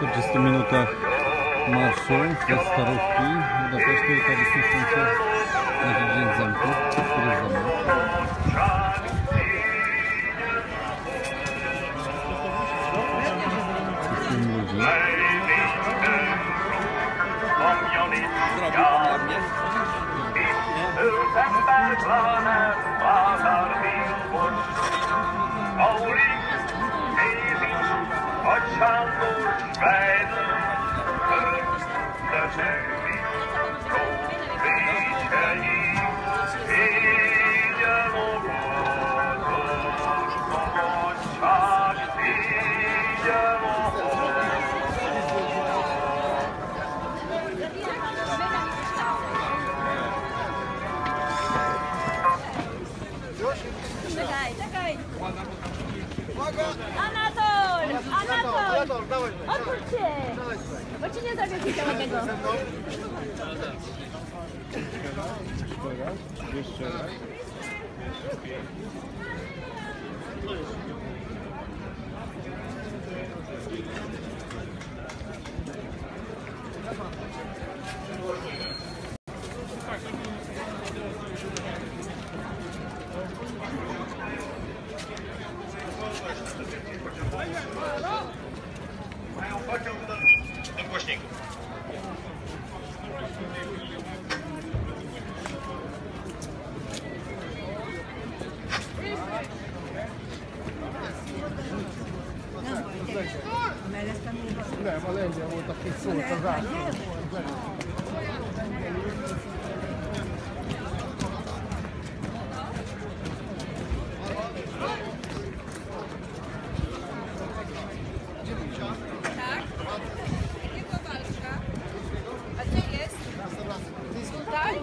40 minutach marszu ze Starówki Budapesztu i Paryżu Słońce na dzień zamku, który jest za mną. Wszystkim ludzi. Zrobił pan dla mnie? Czekaj! Anatol! Anatol! Odwróć się! Bo ci nie zrobię życia ładnego. Jeszcze raz. Do głośników. Ne, ma lengyel volt, aki szólt az át. Tak? Jego walka. A gdzie jest? Tak?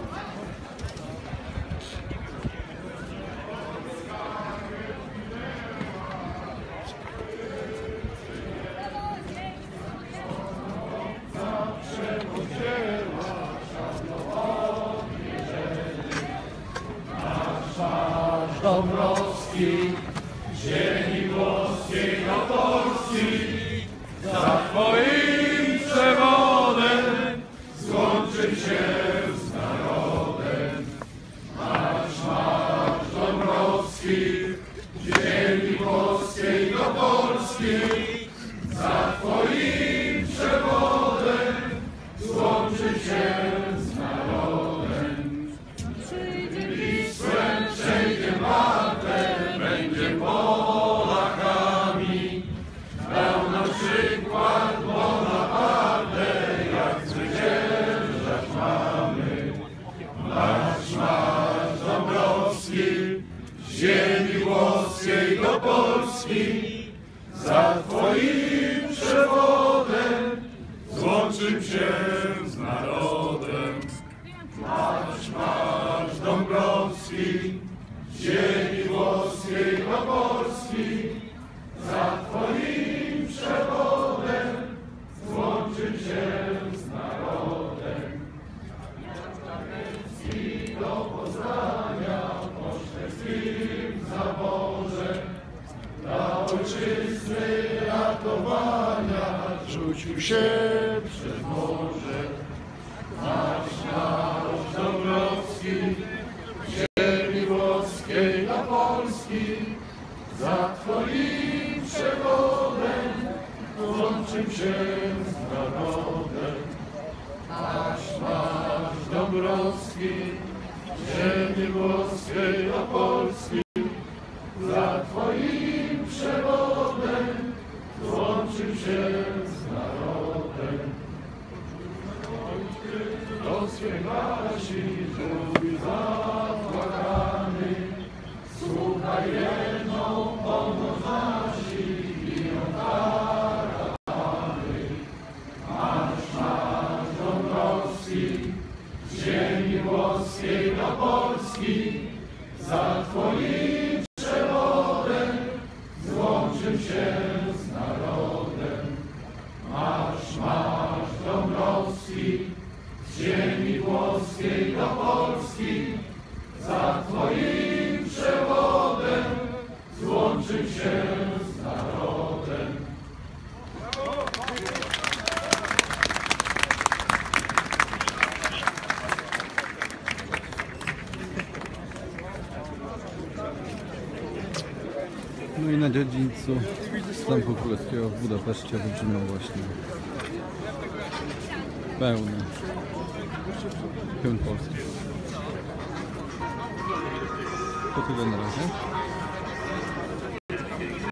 Dąbrowski, ziemi włoskiej do Polski, za Twoim przewodem złączył się z narodem. Marsz, marsz Dąbrowski, ziemi włoskiej do Polski, za Twoim przewodem złączył się z narodem. Wisłem przejdzie Martę, będzie Polakami, pełno przykład Bonaparte, jak zwyciężać mamy. Marsz, marsz Dąbrowski, z ziemi włoskiej do Polski, za Twoim przewodem złączył się z narodem. Marsz, marsz Dąbrowski, z ziemi włoskiej do Polski, za Twoim przewodem złączył się z narodem. I do Poznania po szwedzkim zaborze dla ojczyzny ratowania rzucił się przez morze. Marsz, marsz Dąbrowski, z ziemi włoskiej do Polski, za Twoim przewodem łączył się z narodem. Marsz, marsz Dąbrowski, z ziemi włoskiej do Polski, za Twoim przewodem łączył się z narodem. Rozśpiewasi drugi zapłakany, słuchaj jedną pomoc nasi biją karawany. Marsz, marsz Dąbrowski, z ziemi włoskiej do Polski, za Twoim przewodem złączył się z narodem. Marsz, marsz Dąbrowski, z ziemi włoskiej do Polski, za Twoim przewodem No i na dziedzińcu Zamku Królewskiego w Budapeszcie widzimy właśnie pełny Polski. To tyle na razie.